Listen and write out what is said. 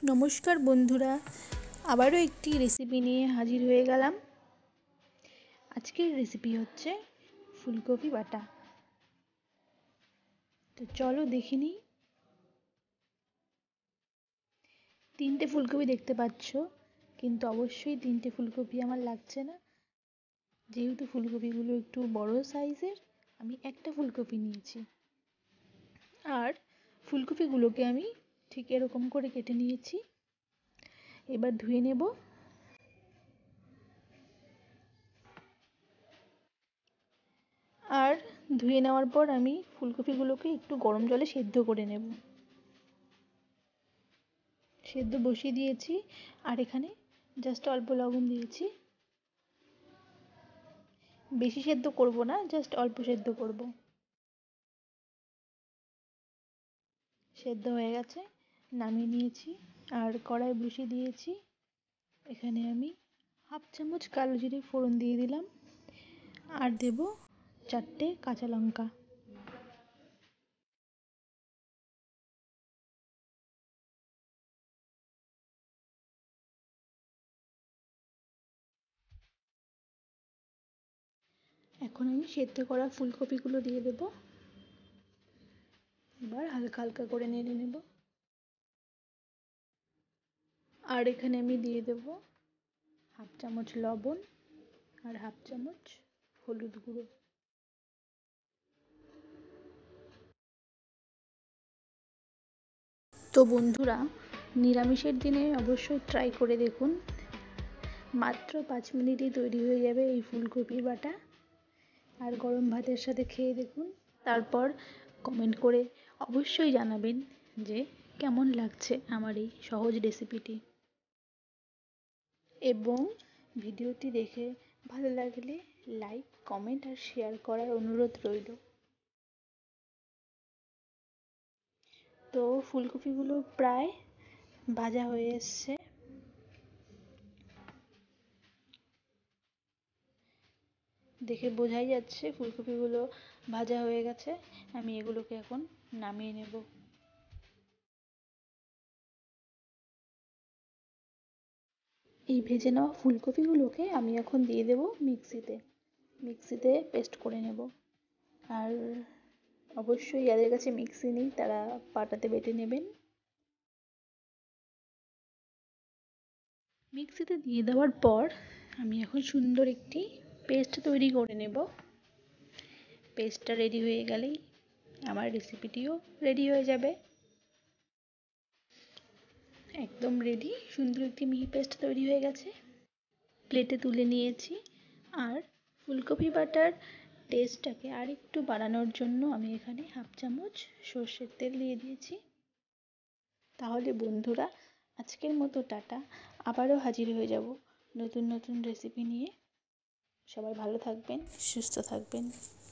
নমস্কার বন্ধুরা, আবারও একটি রেসিপি নিয়ে হাজির হয়ে গেলাম। আজকের রেসিপি হচ্ছে ফুলকপি বাটা। তো চলো দেখে নিই। 3টে ফুলকপি দেখতে পাচ্ছ, কিন্তু অবশ্যই 3টে ফুলকপি আমার লাগছে না। যেহেতু ফুলকপিগুলো একটু বড় সাইজের, আমি একটা ফুলকপি নিয়েছি। আর ফুলকপিগুলোকে আমি ঠিক এরকম করে কেটে নিয়েছি। এবার ধুয়ে নেব। আর ধুয়ে নেওয়ার পর আমি ফুলকপিগুলোকে একটু গরম জলে সেদ্ধ করে নেব। সেদ্ধ বসিয়ে দিয়েছি, আর এখানে জাস্ট অল্প লবণ দিয়েছি। বেশি সেদ্ধ করব না, জাস্ট অল্প সেদ্ধ করব। সেদ্ধ হয়ে গেছে, নামিয়ে নিয়েছি। আর কড়াই বসিয়ে দিয়েছি। এখানে আমি 1/2 চামচ কালো জিরে ফোড়ন দিয়ে দিলাম, আর দেব 4টে কাঁচা লঙ্কা। এখন আমি সেদ্ধ করা ফুলকপিগুলো দিয়ে দেব। এবার হালকা হালকা করে নেড়ে নেব। আর এখানে আমি দিয়ে দেব 1/2 চামচ লবণ আর 1/2 চামচ হলুদ গুঁড়ো। তো বন্ধুরা, নিরামিষের দিনে অবশ্যই ট্রাই করে দেখুন। মাত্র 5 মিনিটেই তৈরি হয়ে যাবে এই ফুলকপির বাটা। আর গরম ভাতের সাথে খেয়ে দেখুন, তারপর কমেন্ট করে অবশ্যই জানাবেন যে কেমন লাগছে আমার এই সহজ রেসিপিটি। এবং ভিডিওটি দেখে ভালো লাগলে লাইক, কমেন্ট আর শেয়ার করার অনুরোধ রইল। তো ফুলকপিগুলো প্রায় ভাজা হয়ে এসছে। দেখে বোঝাই যাচ্ছে ফুলকপিগুলো ভাজা হয়ে গেছে। আমি এগুলোকে এখন নামিয়ে নেব। এই ভেজে নেওয়া ফুলকপিগুলোকে আমি এখন দিয়ে দেব মিক্সিতে পেস্ট করে নেব। আর অবশ্যই যাদের কাছে মিক্সি নেই তারা পাটাতে বেটে নেবেন। মিক্সিতে দিয়ে দেওয়ার পর আমি এখন সুন্দর একটি পেস্ট তৈরি করে নেব। পেস্টটা রেডি হয়ে গেলেই আমার রেসিপিটিও রেডি হয়ে যাবে। একদম রেডি, সুন্দর একটি মিহি পেস্ট তৈরি হয়ে গেছে। প্লেটে তুলে নিয়েছি। আর ফুলকপি বাটার টেস্টটাকে আরেকটু বাড়ানোর জন্য আমি এখানে 1/2 চামচ সর্ষের তেল দিয়ে দিয়েছি। তাহলে বন্ধুরা, আজকের মতো টাটা। আবারও হাজির হয়ে যাব নতুন নতুন রেসিপি নিয়ে। সবাই ভালো থাকবেন, সুস্থ থাকবেন।